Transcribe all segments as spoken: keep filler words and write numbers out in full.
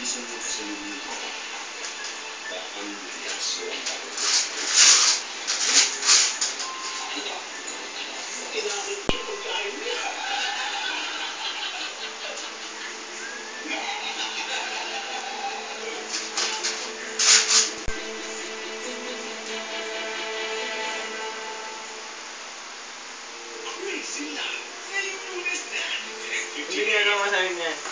minsan mo pasalubong ko. Bakang reaksyon ako. Kinakit ko pagkain niya. Crazy na! Ngayong Lunes na! Hindi nga naman sa akin yan.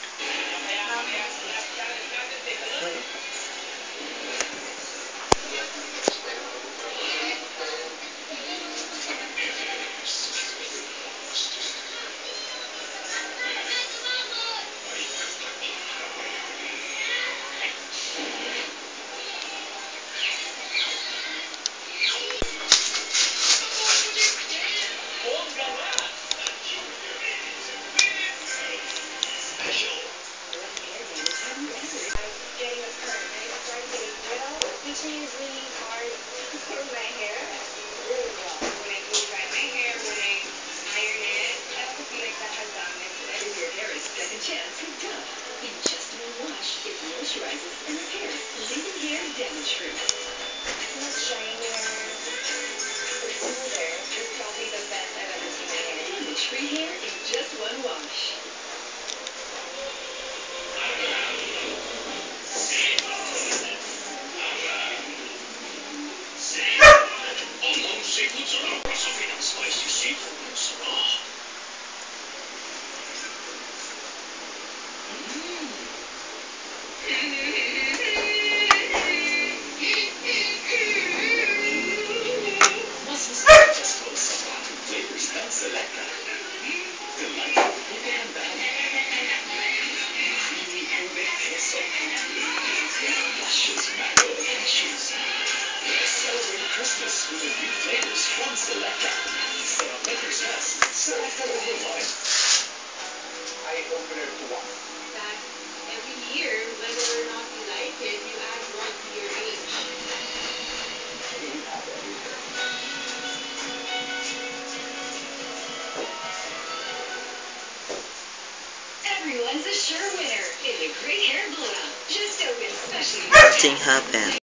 Bleaching is really hard for my hair. Really well. When I do dry my hair, when I iron it, I also feel like that has damage. Give your hair a second chance with Dove. In just one wash, it moisturizes and repairs, leaving hair damage-free. It feels shinier. It's smoother. It's probably the best I've ever seen my hair. Damage-free hair in just one wash. Seafood sarap sa pinang spicy seafood. Sarap. Mas masarap just for sa bagong flavors ng Selecta. Delightful pagkahandaan. Creamy ube queso. Luscious mango cashews. Celebrate Christmas with the new flavors from Selecta. Sarap Maker's Fest. Selecta Overload. I open it to one. That every year, whether or not you like it, you add one to your age. Everyone's a sure winner in the Great Hair Blowout. Just open specially. Nothing happened.